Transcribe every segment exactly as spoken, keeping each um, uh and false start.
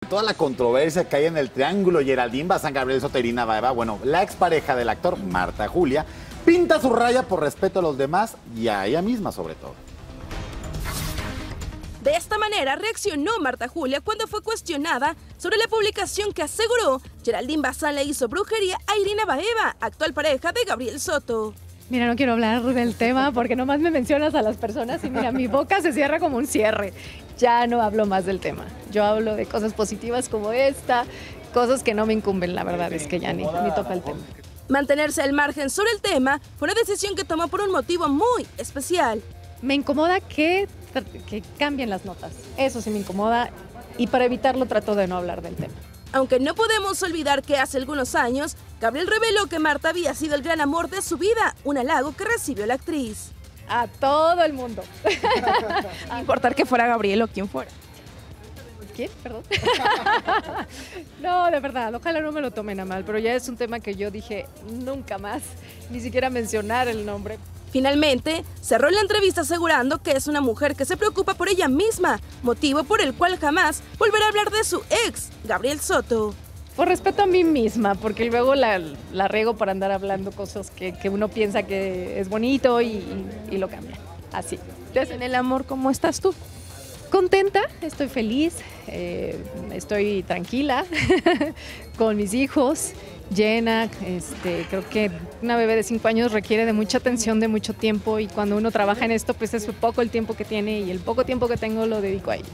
Toda la controversia que hay en el triángulo Geraldine Bazán, Gabriel Soto, Irina Baeva, bueno, la expareja del actor, Marta Julia, pinta su raya por respeto a los demás y a ella misma sobre todo. De esta manera reaccionó Marta Julia cuando fue cuestionada sobre la publicación que aseguró Geraldine Bazán le hizo brujería a Irina Baeva, actual pareja de Gabriel Soto. Mira, no quiero hablar del tema porque nomás me mencionas a las personas y mira, mi boca se cierra como un cierre. Ya no hablo más del tema. Yo hablo de cosas positivas como esta, cosas que no me incumben, la verdad es que ya ni, ni toca el tema. Mantenerse al margen sobre el tema fue una decisión que tomó por un motivo muy especial. Me incomoda que, que cambien las notas. Eso sí me incomoda y para evitarlo trato de no hablar del tema. Aunque no podemos olvidar que hace algunos años, Gabriel reveló que Marta había sido el gran amor de su vida, un halago que recibió la actriz. A todo el mundo. Sin importar que fuera Gabriel o quien fuera. ¿Quién? Perdón. No, de verdad, ojalá no me lo tomen a mal, pero ya es un tema que yo dije nunca más, ni siquiera mencionar el nombre. Finalmente, cerró la entrevista asegurando que es una mujer que se preocupa por ella misma, motivo por el cual jamás volverá a hablar de su ex, Gabriel Soto. Por respeto a mí misma, porque luego la, la riego para andar hablando cosas que, que uno piensa que es bonito y, y, y lo cambia. Así. Entonces, en el amor, ¿cómo estás tú? Contenta, estoy feliz, eh, estoy tranquila con mis hijos, llena. Este, creo que una bebé de cinco años requiere de mucha atención, de mucho tiempo y cuando uno trabaja en esto, pues es poco el tiempo que tiene y el poco tiempo que tengo lo dedico a ella.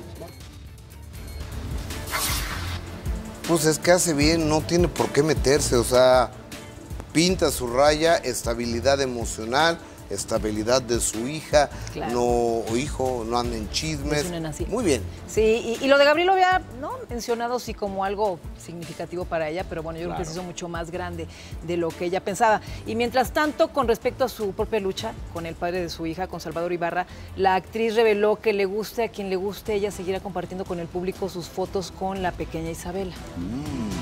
Pues es que hace bien, no tiene por qué meterse, o sea, pinta su raya, estabilidad emocional, estabilidad de su hija, claro. No, o hijo, no anden chismes. Muy bien. Sí, y, y lo de Gabriel lo había ¿no? mencionado sí como algo significativo para ella, pero bueno, yo claro. creo que se hizo mucho más grande de lo que ella pensaba. Y mientras tanto, con respecto a su propia lucha con el padre de su hija, con Salvador Ibarra, la actriz reveló que le guste a quien le guste, ella seguirá compartiendo con el público sus fotos con la pequeña Isabela. Mm.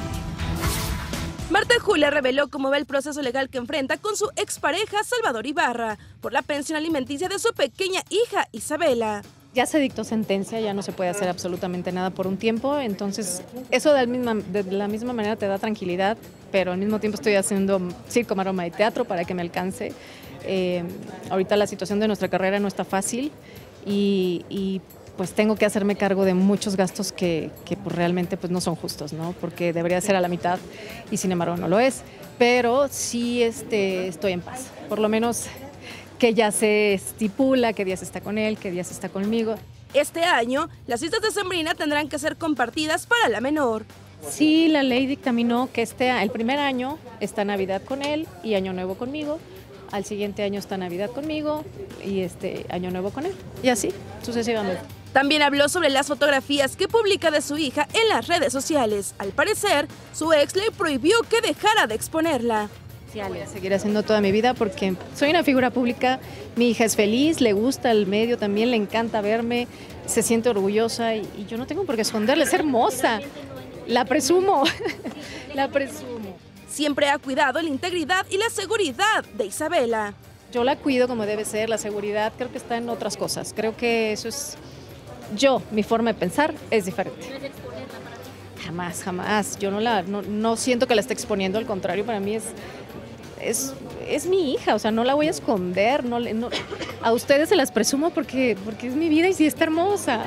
Marta Julia reveló cómo va el proceso legal que enfrenta con su expareja Salvador Ibarra por la pensión alimenticia de su pequeña hija Isabela. Ya se dictó sentencia, ya no se puede hacer absolutamente nada por un tiempo, entonces eso de la misma, de la misma manera te da tranquilidad, pero al mismo tiempo estoy haciendo circo, maroma y teatro para que me alcance. Eh, ahorita la situación de nuestra carrera no está fácil y, y pues tengo que hacerme cargo de muchos gastos que, que pues realmente pues no son justos, ¿no? Porque debería ser a la mitad y sin embargo no lo es, pero sí este, estoy en paz, por lo menos que ya se estipula qué días está con él, qué días está conmigo. Este año, las fiestas de Sembrina tendrán que ser compartidas para la menor. Sí, la ley dictaminó que este, el primer año está Navidad con él y Año Nuevo conmigo, al siguiente año está Navidad conmigo y este Año Nuevo con él, y así sucesivamente. También habló sobre las fotografías que publica de su hija en las redes sociales. Al parecer, su ex le prohibió que dejara de exponerla. Voy a seguir haciendo toda mi vida porque soy una figura pública, mi hija es feliz, le gusta el medio, también le encanta verme, se siente orgullosa y, y yo no tengo por qué esconderla, es hermosa, la presumo, la presumo. Siempre ha cuidado la integridad y la seguridad de Isabela. Yo la cuido como debe ser, la seguridad creo que está en otras cosas, creo que eso es... Yo, mi forma de pensar es diferente. Jamás, jamás. Yo no la, no, no siento que la esté exponiendo, al contrario, para mí es, es, es mi hija, o sea, no la voy a esconder. No, no, a ustedes se las presumo porque, porque es mi vida y sí está hermosa.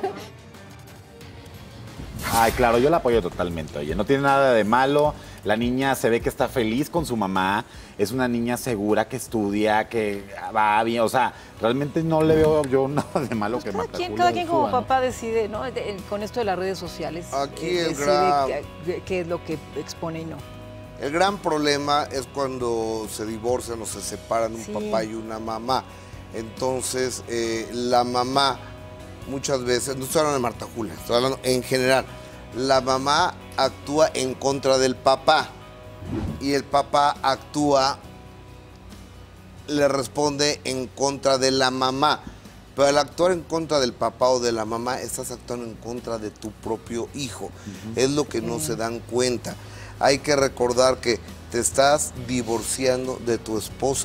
Ay, claro, yo la apoyo totalmente, oye, no tiene nada de malo, la niña se ve que está feliz con su mamá, es una niña segura que estudia, que va bien, o sea, realmente no le veo yo nada de malo pues que cada Marta quien, Julia cada quien como suba, papá ¿no? decide, ¿no? De, con esto de las redes sociales. Aquí eh, el gran... qué, qué es lo que expone y no. El gran problema es cuando se divorcian o se separan un sí. papá y una mamá. Entonces, eh, la mamá muchas veces, no estoy hablando de Marta Julia, estoy hablando en general, la mamá actúa en contra del papá y el papá actúa, le responde en contra de la mamá. Pero al actuar en contra del papá o de la mamá, estás actuando en contra de tu propio hijo. Uh-huh. Es lo que no uh-huh. se dan cuenta. Hay que recordar que te estás divorciando de tu esposa.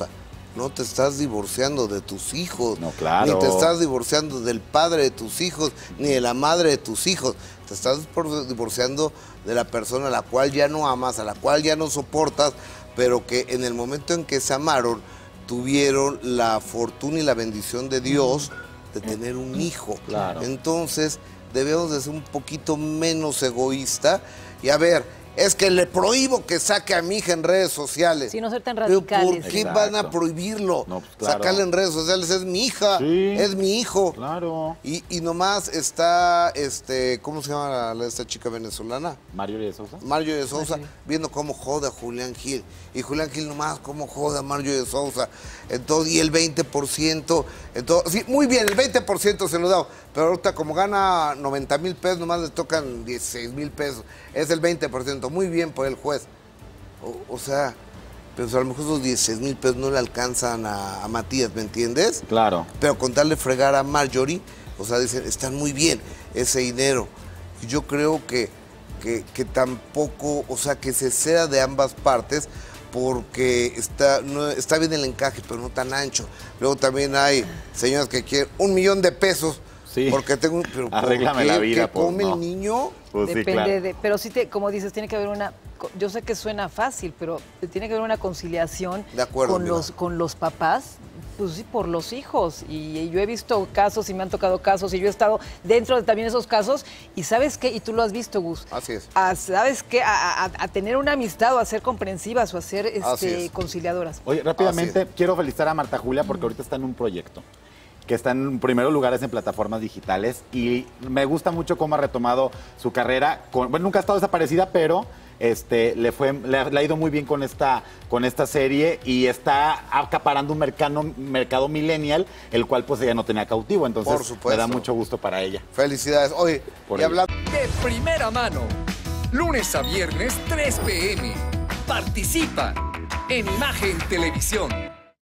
no te estás divorciando de tus hijos. No, claro. Ni te estás divorciando del padre de tus hijos, ni de la madre de tus hijos. Te estás divorciando de la persona a la cual ya no amas, a la cual ya no soportas, pero que en el momento en que se amaron, tuvieron la fortuna y la bendición de Dios de tener un hijo. Claro. Entonces, debemos de ser un poquito menos egoísta y a ver, es que le prohíbo que saque a mi hija en redes sociales. Sí, no ser tan Pero radicales. ¿por qué Exacto. van a prohibirlo? No, pues, claro. Sacarle en redes sociales, es mi hija, Sí. es mi hijo. Claro. Y, y nomás está, este, ¿cómo se llama la- esta chica venezolana? Mario de Sosa. Mario de Sousa, viendo cómo jode a Julián Gil. Y Julián Gil nomás cómo jode a Mario de Sousa. Entonces, y el veinte por ciento, entonces, sí, muy bien, el veinte por ciento se lo da. Pero ahorita como gana noventa mil pesos, nomás le tocan dieciséis mil pesos. Es el veinte por ciento, muy bien por el juez. O, o sea, pero a lo mejor esos dieciséis mil pesos no le alcanzan a, a Matías, ¿me entiendes? Claro. Pero con darle fregar a Marjorie, o sea, dicen, están muy bien ese dinero. Y yo creo que, que, que tampoco, o sea, que se ceda de ambas partes, porque está, no, está bien el encaje, pero no tan ancho. Luego también hay señoras que quieren un millón de pesos, Sí. porque tengo un... Pero ¿por Arréglame qué? la vida, ¿Qué pues, come no. el niño? Pues sí, Depende claro. de, pero sí, te, como dices, tiene que haber una, yo sé que suena fácil, pero tiene que haber una conciliación De acuerdo, con mira. los, con los papás, pues sí, por los hijos. Y, y yo he visto casos y me han tocado casos y yo he estado dentro de también esos casos y ¿sabes qué? Y tú lo has visto, Gus. Así es. A, ¿Sabes qué? A, a- a tener una amistad o a ser comprensivas o a ser Así este, es. conciliadoras. Oye, rápidamente, Así quiero felicitar a Marta Julia porque ahorita está en un proyecto que está en primeros lugares en plataformas digitales y me gusta mucho cómo ha retomado su carrera. Con, bueno, nunca ha estado desaparecida, pero este, le, fue, le, ha, le ha ido muy bien con esta, con esta serie y está acaparando un mercado, mercado millennial, el cual pues ella no tenía cautivo. Entonces Por supuesto. me da mucho gusto para ella. Felicidades. Oye, Por y ello. hablando... De primera mano, lunes a viernes, tres p m Participa en Imagen Televisión.